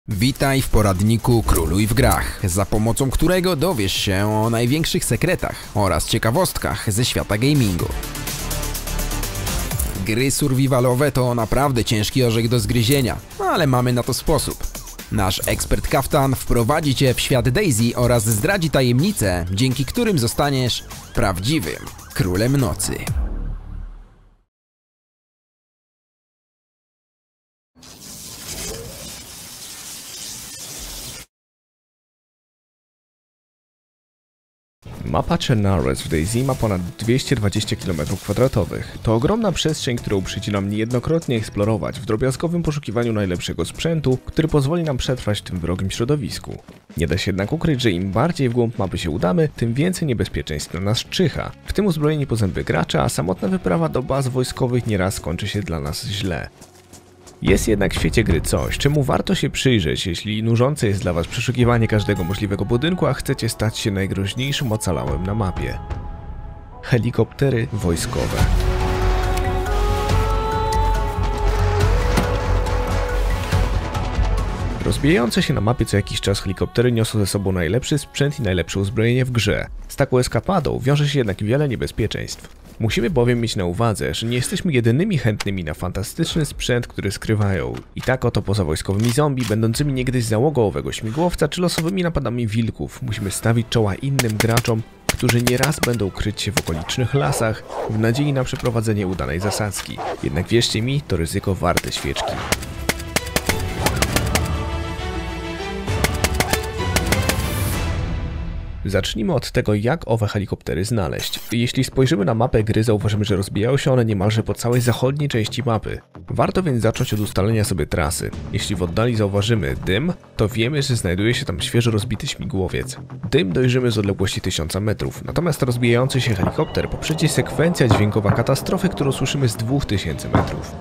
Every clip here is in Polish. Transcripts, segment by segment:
Witaj w poradniku Króluj w grach, za pomocą którego dowiesz się o największych sekretach oraz ciekawostkach ze świata gamingu. Gry survivalowe to naprawdę ciężki orzech do zgryzienia, ale mamy na to sposób. Nasz ekspert Kaftan wprowadzi Cię w świat Daisy oraz zdradzi tajemnice, dzięki którym zostaniesz prawdziwym królem nocy. Mapa Chernarus w Daisy ma ponad 220 km². To ogromna przestrzeń, którą przyjdzie nam niejednokrotnie eksplorować w drobiazgowym poszukiwaniu najlepszego sprzętu, który pozwoli nam przetrwać w tym wrogim środowisku. Nie da się jednak ukryć, że im bardziej w głąb mapy się udamy, tym więcej niebezpieczeństw na nas czyha, w tym uzbrojeni po zęby gracze, a samotna wyprawa do baz wojskowych nieraz kończy się dla nas źle. Jest jednak w świecie gry coś, czemu warto się przyjrzeć, jeśli nużące jest dla Was przeszukiwanie każdego możliwego budynku, a chcecie stać się najgroźniejszym ocalałym na mapie. Helikoptery wojskowe. Rozbijające się na mapie co jakiś czas helikoptery niosą ze sobą najlepszy sprzęt i najlepsze uzbrojenie w grze. Z taką eskapadą wiąże się jednak wiele niebezpieczeństw. Musimy bowiem mieć na uwadze, że nie jesteśmy jedynymi chętnymi na fantastyczny sprzęt, który skrywają. I tak oto poza wojskowymi zombie, będącymi niegdyś załogą owego śmigłowca, czy losowymi napadami wilków, musimy stawić czoła innym graczom, którzy nieraz będą kryć się w okolicznych lasach, w nadziei na przeprowadzenie udanej zasadzki. Jednak wierzcie mi, to ryzyko warte świeczki. Zacznijmy od tego, jak owe helikoptery znaleźć. Jeśli spojrzymy na mapę gry, zauważymy, że rozbijają się one niemalże po całej zachodniej części mapy. Warto więc zacząć od ustalenia sobie trasy. Jeśli w oddali zauważymy dym, to wiemy, że znajduje się tam świeżo rozbity śmigłowiec. Dym dojrzymy z odległości 1000 metrów, natomiast rozbijający się helikopter poprzedzi sekwencja dźwiękowa katastrofy, którą słyszymy z 2000 metrów.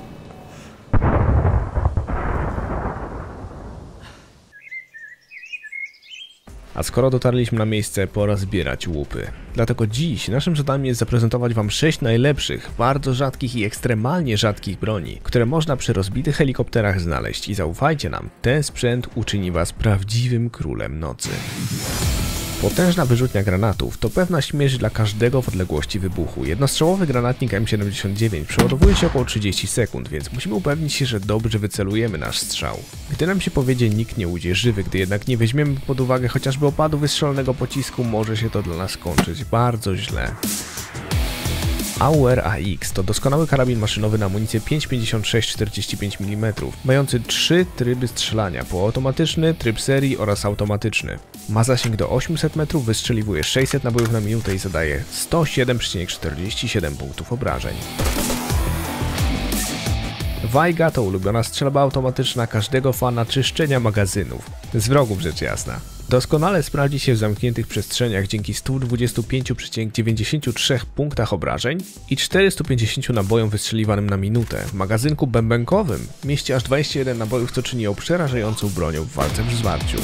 A skoro dotarliśmy na miejsce, pora zbierać łupy. Dlatego dziś naszym zadaniem jest zaprezentować Wam 6 najlepszych, bardzo rzadkich i ekstremalnie rzadkich broni, które można przy rozbitych helikopterach znaleźć. I zaufajcie nam, ten sprzęt uczyni Was prawdziwym królem nocy. Potężna wyrzutnia granatów to pewna śmierć dla każdego w odległości wybuchu. Jednostrzałowy granatnik M79 przeładowuje się około 30 sekund, więc musimy upewnić się, że dobrze wycelujemy nasz strzał. Gdy nam się powiedzie, nikt nie ujdzie żywy, gdy jednak nie weźmiemy pod uwagę chociażby opadu wystrzelonego pocisku, może się to dla nas skończyć bardzo źle. AUR AX to doskonały karabin maszynowy na amunicję 5,56 45 mm, mający 3 tryby strzelania, półautomatyczny, tryb serii oraz automatyczny. Ma zasięg do 800 metrów, wystrzeliwuje 600 nabojów na minutę i zadaje 107,47 punktów obrażeń. Weiga to ulubiona strzelba automatyczna każdego fana czyszczenia magazynów. Z wrogów rzecz jasna. Doskonale sprawdzi się w zamkniętych przestrzeniach dzięki 125,93 punktach obrażeń i 450 nabojom wystrzeliwanym na minutę. W magazynku bębenkowym mieści aż 21 nabojów, co czyni ją przerażającą bronią w walce w zwarciu.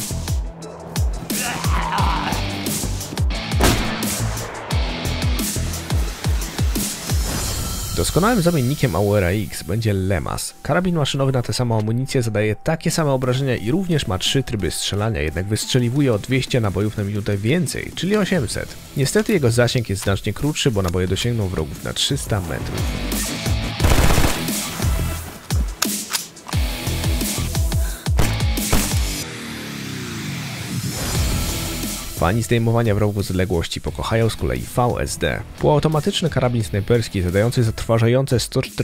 Doskonałym zamiennikiem AUR AX będzie LeMas. Karabin maszynowy na tę samą amunicję zadaje takie same obrażenia i również ma 3 tryby strzelania, jednak wystrzeliwuje o 200 nabojów na minutę więcej, czyli 800. Niestety jego zasięg jest znacznie krótszy, bo naboje dosięgną wrogów na 300 metrów. Fani zdejmowania wrogów z odległości pokochają z kolei VSD. Półautomatyczny karabin snajperski zadający zatrważające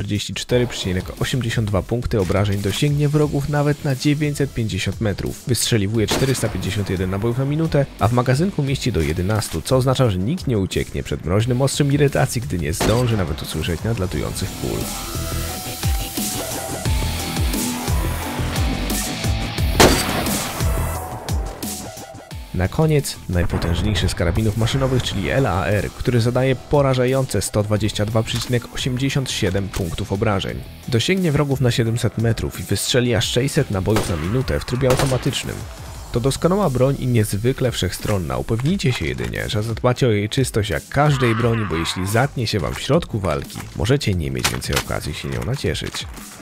144,82 punkty obrażeń dosięgnie wrogów nawet na 950 metrów. Wystrzeliwuje 451 nabojów na minutę, a w magazynku mieści do 11, co oznacza, że nikt nie ucieknie przed mroźnym ostrzem irytacji, gdy nie zdąży nawet usłyszeć nadlatujących kul. Na koniec najpotężniejszy z karabinów maszynowych, czyli LAR, który zadaje porażające 122,87 punktów obrażeń. Dosięgnie wrogów na 700 metrów i wystrzeli aż 600 nabojów na minutę w trybie automatycznym. To doskonała broń i niezwykle wszechstronna. Upewnijcie się jedynie, że zadbacie o jej czystość jak każdej broni, bo jeśli zatnie się Wam w środku walki, możecie nie mieć więcej okazji się nią nacieszyć.